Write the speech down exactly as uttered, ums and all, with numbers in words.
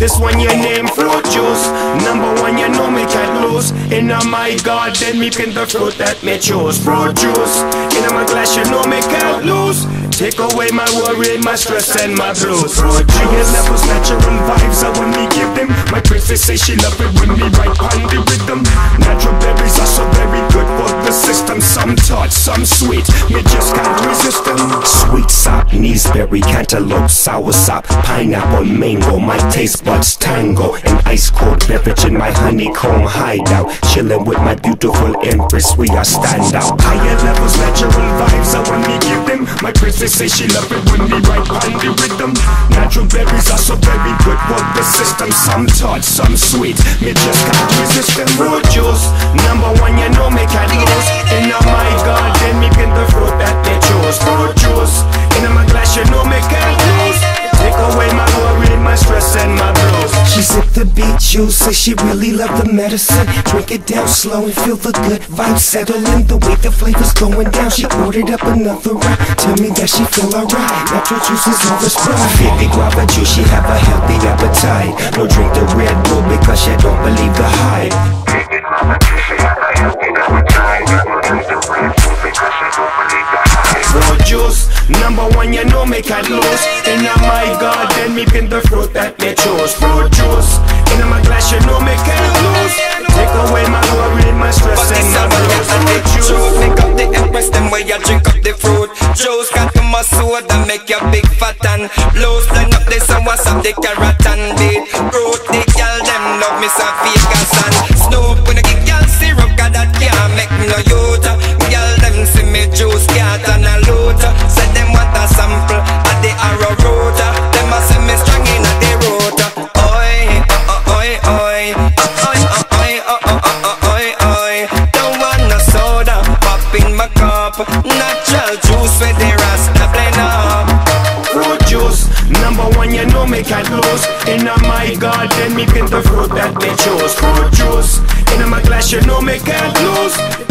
This one you name fruit juice. Number one, you know me can't lose. In my garden, me pin the fruit that me choose. Fruit juice. In my glass, you know me can't lose. Take away my worry, my stress and my blues. Fruit juice. Higher levels, natural vibes are when me give them. My princess say she love it when me write on the rhythm. Natural berries are so very good for the system. Some tart, some sweet, me just can't resist them. Sweet sop, kneesberry, cantaloupe, sour sop, pineapple, mango. My taste buds tango. An ice cold beverage in my honeycomb hideout. Chilling with my beautiful empress, we are stand out. Higher levels, natural vibes are when me give them. My princess say she love it when me write on the rhythm. Natural berries are so very good for the system. Some tart, some sweet, me just can't resist them. Fruit juice, number one, you know me can't lose. In my garden, me pin the fruit that they choose. Fruit juice, in my glass, you know me can't lose. Take away my worry, my stress and my blues. She sipped the beet juice, say she really loved the medicine. Drink it down slow and feel the good vibes settling. The way the flavor's going down, she ordered up another round. Tell me that she feel alright, natural juice is all the sprite. Fifty guava juice, she have a healthy appetite. No drink the Red Bull because she don't believe the hype. Fifty guava juice, she have a healthy appetite. No drink the Red Bull because she don't believe the hype. Fruit juice, number one, you know me can't lose. In my garden, me pin the fruit that me choose. Fruit juice, in my glass, you know me can't lose. Take away my worry, my stress and my blues. Fruit juice, make up the empress, them way you drink up the fruit juice. Got to my soda, make you big fat and blues. Blend up the sauce of the carrot and beet root. The girl them love me so Vegas and Snoop. When I get girl syrup, cause that can't make me no youth. Girl them see me juice, cat and a loot. Say them want a sample of the arrow root. Them a say me strong in the root. Oi, oi, oi, oi, oi, oi, oi, oi, oi. Don't want no soda, pop in my cup. Natural juice with the Rasta blend up. Fruit juice, number one, you know me can't lose. In my garden, me pin the fruit that me choose. Fruit juice, in my glass, you know me can't lose.